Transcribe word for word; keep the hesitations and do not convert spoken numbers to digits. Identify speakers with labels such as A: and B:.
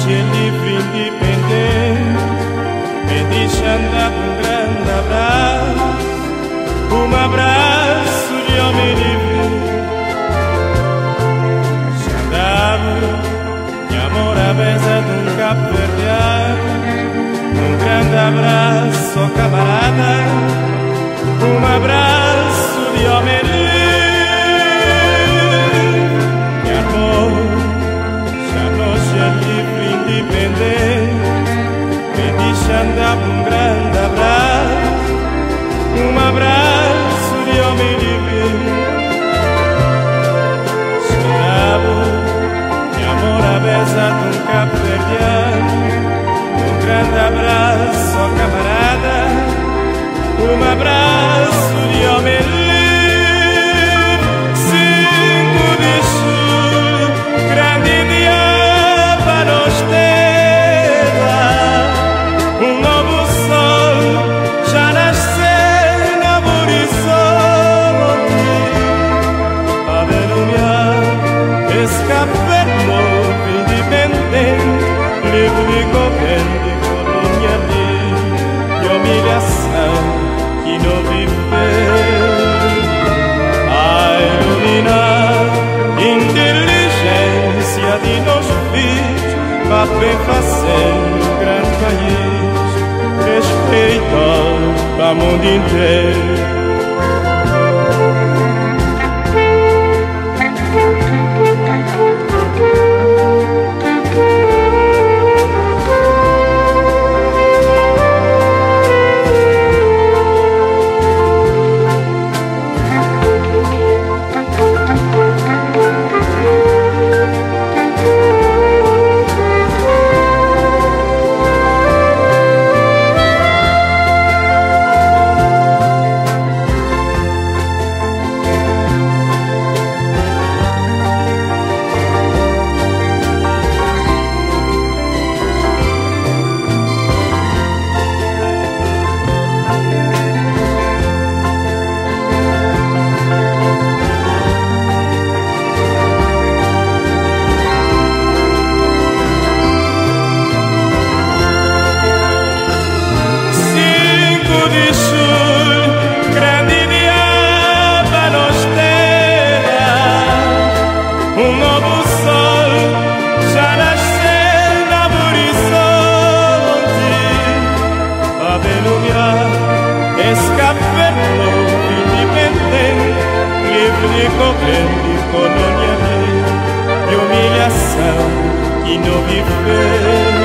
A: ser livre, independente, me deixa andar um grande abraço, um abraço de homem livre. Já andava, meu amor, a beza de um cabo-verdiano, um grande abraço, oh, camarada, um abraço de homem livre. Meu amor, já não ser livre, independente, me deixa andar um grande abraço, um abraço de homem livre. Chorava, meu amor, a beza de um cabo-verdiano, um grande abraço, oh, camarada, um abraço de homem livre. Cinco de julho, grande dia para os teus. Um novo sol já nasceu no horizonte. Aleluia, escape novo, independente, livre de governo, de colonialismo e humilhação que não viver. A iluminar inteligência de nós filhos, para bem fazer um grande país, respeitado para o mundo inteiro. Escape novo, independente, livre de governo, de colonialismo e humilhação que não viver.